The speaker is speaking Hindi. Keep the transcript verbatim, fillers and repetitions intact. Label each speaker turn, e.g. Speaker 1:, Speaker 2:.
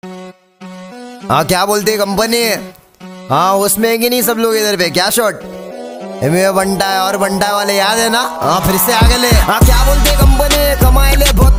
Speaker 1: हाँ क्या बोलते है कंपनी? हाँ उसमें है कि नहीं सब लोग इधर पे? क्या शॉट बंटा है और बंटा वाले याद है ना? हाँ फिर से आगे ले। हाँ क्या बोलते कंपनी? कमाए ले बहुत